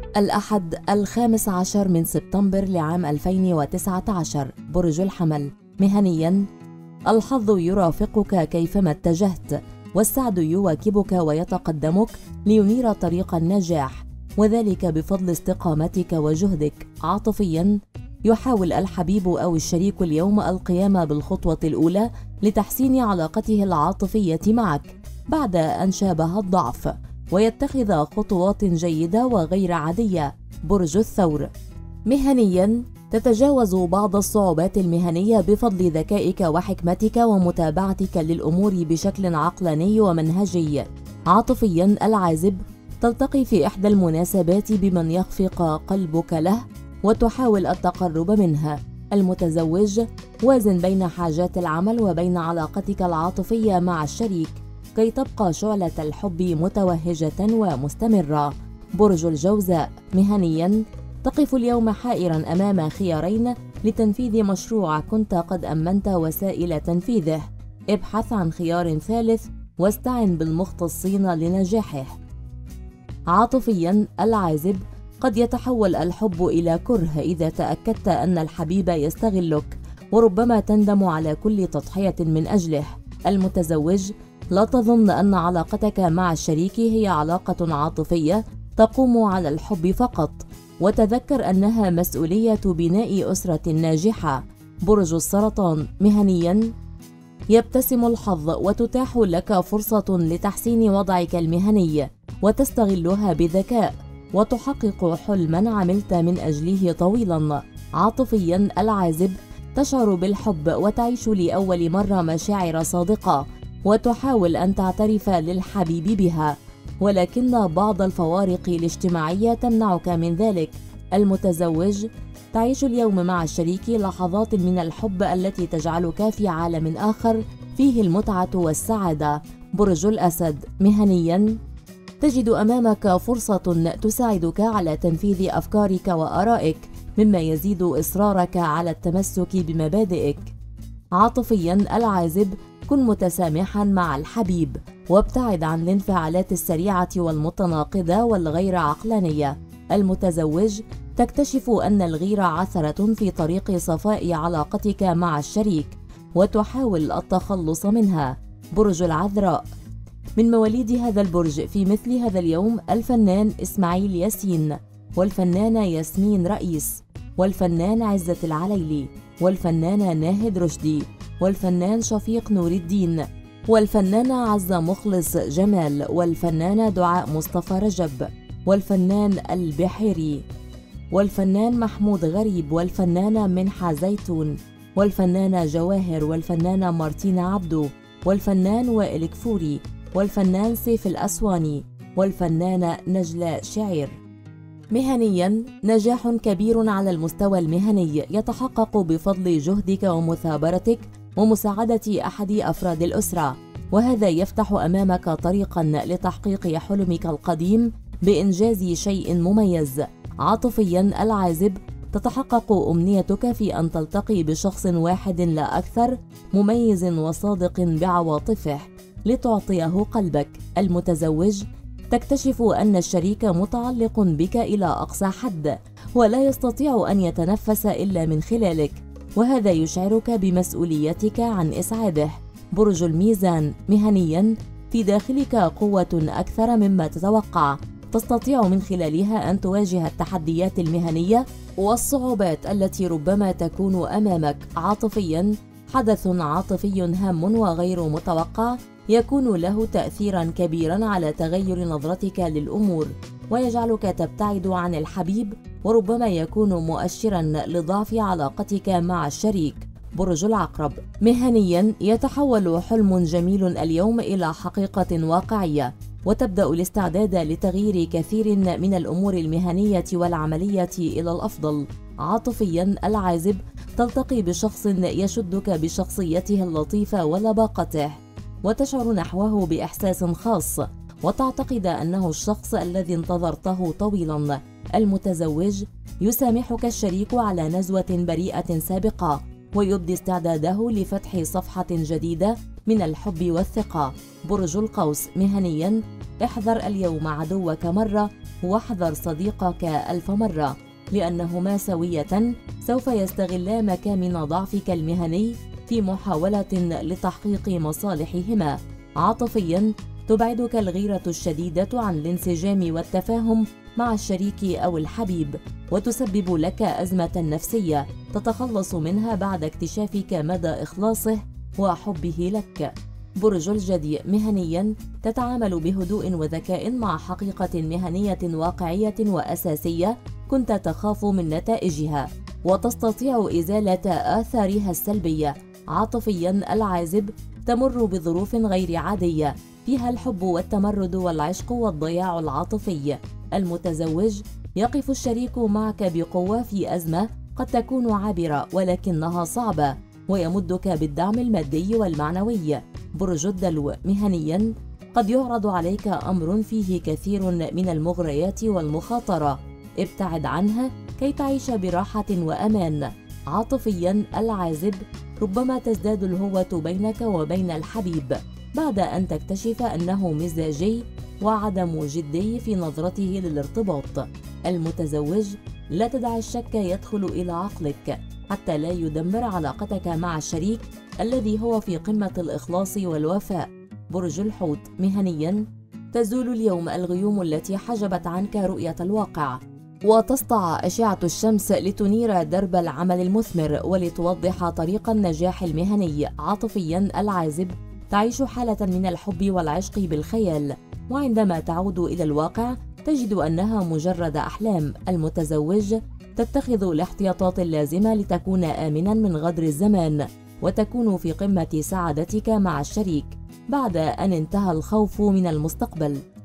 الأحد 15 من سبتمبر لعام 2019. برج الحمل. مهنياً: الحظ يرافقك كيفما اتجهت، والسعد يواكبك ويتقدمك لينير طريق النجاح، وذلك بفضل استقامتك وجهدك. عاطفياً: يحاول الحبيب أو الشريك اليوم القيام بالخطوة الأولى لتحسين علاقته العاطفية معك بعد أن شابه الضعف، ويتخذ خطوات جيدة وغير عادية. برج الثور. مهنياً: تتجاوز بعض الصعوبات المهنية بفضل ذكائك وحكمتك ومتابعتك للأمور بشكل عقلاني ومنهجي. عاطفياً: العازب: تلتقي في إحدى المناسبات بمن يخفق قلبك له وتحاول التقرب منها. المتزوج: وازن بين حاجات العمل وبين علاقتك العاطفية مع الشريك كي تبقى شعلة الحب متوهجة ومستمرة. برج الجوزاء. مهنياً: تقف اليوم حائراً أمام خيارين لتنفيذ مشروع كنت قد أمنت وسائل تنفيذه. ابحث عن خيار ثالث واستعن بالمختصين لنجاحه. عاطفياً: العازب: قد يتحول الحب إلى كره إذا تأكدت أن الحبيب يستغلك، وربما تندم على كل تضحية من أجله. المتزوج: لا تظن أن علاقتك مع الشريك هي علاقة عاطفية تقوم على الحب فقط، وتذكر أنها مسؤولية بناء أسرة ناجحة. برج السرطان. مهنياً: يبتسم الحظ وتتاح لك فرصة لتحسين وضعك المهني وتستغلها بذكاء وتحقق حلماً عملت من أجله طويلاً. عاطفياً: العازب: تشعر بالحب وتعيش لأول مرة مشاعر صادقة وتحاول أن تعترف للحبيب بها، ولكن بعض الفوارق الاجتماعية تمنعك من ذلك. المتزوج: تعيش اليوم مع الشريك لحظات من الحب التي تجعلك في عالم آخر فيه المتعة والسعادة. برج الأسد. مهنياً: تجد أمامك فرصة تساعدك على تنفيذ أفكارك وآرائك، مما يزيد إصرارك على التمسك بمبادئك. عاطفياً: العازب: كن متسامحاً مع الحبيب وابتعد عن الانفعالات السريعة والمتناقضة والغير عقلانية. المتزوج: تكتشف أن الغيرة عثرة في طريق صفاء علاقتك مع الشريك وتحاول التخلص منها. برج العذراء. من مواليد هذا البرج في مثل هذا اليوم الفنان إسماعيل ياسين، والفنانة ياسمين رئيس، والفنان عزة العليلي، والفنانة ناهد رشدي، والفنان شفيق نور الدين، والفنانة عزة مخلص جمال، والفنانة دعاء مصطفى رجب، والفنان البحيري، والفنان محمود غريب، والفنانة منحة زيتون، والفنانة جواهر، والفنانة مارتينا عبدو، والفنان وائل كفوري، والفنان سيف الأسواني، والفنانة نجلاء شعير. مهنياً: نجاح كبير على المستوى المهني يتحقق بفضل جهدك ومثابرتك ومساعدة أحد أفراد الأسرة، وهذا يفتح أمامك طريقاً لتحقيق حلمك القديم بإنجاز شيء مميز. عاطفياً: العازب: تتحقق أمنيتك في أن تلتقي بشخص واحد لا أكثر مميز وصادق بعواطفه لتعطيه قلبك. المتزوج: تكتشف أن الشريك متعلق بك إلى أقصى حد ولا يستطيع أن يتنفس إلا من خلالك، وهذا يشعرك بمسؤوليتك عن إسعاده. برج الميزان. مهنياً: في داخلك قوة أكثر مما تتوقع تستطيع من خلالها أن تواجه التحديات المهنية والصعوبات التي ربما تكون أمامك. عاطفياً: حدث عاطفي هام وغير متوقع يكون له تأثيراً كبيراً على تغير نظرتك للأمور ويجعلك تبتعد عن الحبيب، وربما يكون مؤشراً لضعف علاقتك مع الشريك. برج العقرب. مهنياً: يتحول حلم جميل اليوم إلى حقيقة واقعية، وتبدأ الاستعداد لتغيير كثير من الأمور المهنية والعملية إلى الأفضل. عاطفياً: العازب: تلتقي بشخص يشدك بشخصيته اللطيفة ولباقته وتشعر نحوه بإحساس خاص وتعتقد أنه الشخص الذي انتظرته طويلاً. المتزوج: يسامحك الشريك على نزوة بريئة سابقة ويبدي استعداده لفتح صفحة جديدة من الحب والثقة. برج القوس مهنياً: احذر اليوم عدوك مرة واحذر صديقك 1000 مرة، لأنهما سوية سوف يستغلا مكامن ضعفك المهني في محاولة لتحقيق مصالحهما. عاطفياً: تبعدك الغيرة الشديدة عن الانسجام والتفاهم مع الشريك أو الحبيب، وتسبب لك أزمة نفسية تتخلص منها بعد اكتشافك مدى إخلاصه وحبه لك. برج الجدي مهنياً: تتعامل بهدوء وذكاء مع حقيقة مهنية واقعية وأساسية كنت تخاف من نتائجها، وتستطيع إزالة آثارها السلبية. عاطفياً: العازب: تمر بظروف غير عادية فيها الحب والتمرد والعشق والضياع العاطفي. المتزوج: يقف الشريك معك بقوة في أزمة قد تكون عابرة ولكنها صعبة، ويمدك بالدعم المادي والمعنوي. برج الدلو مهنياً: قد يعرض عليك أمر فيه كثير من المغريات والمخاطرة، ابتعد عنها كي تعيش براحة وأمان. عاطفياً: العازب: ربما تزداد الهوة بينك وبين الحبيب بعد أن تكتشف أنه مزاجي وعدم جدي في نظرته للارتباط. المتزوج: لا تدع الشك يدخل إلى عقلك حتى لا يدمر علاقتك مع الشريك الذي هو في قمة الإخلاص والوفاء. برج الحوت مهنياً: تزول اليوم الغيوم التي حجبت عنك رؤية الواقع، وتسطع أشعة الشمس لتنير درب العمل المثمر ولتوضح طريق النجاح المهني. عاطفياً: العازب: تعيش حالة من الحب والعشق بالخيال، وعندما تعود إلى الواقع تجد أنها مجرد أحلام. المتزوج: تتخذ الاحتياطات اللازمة لتكون آمناً من غدر الزمان، وتكون في قمة سعادتك مع الشريك بعد أن انتهى الخوف من المستقبل.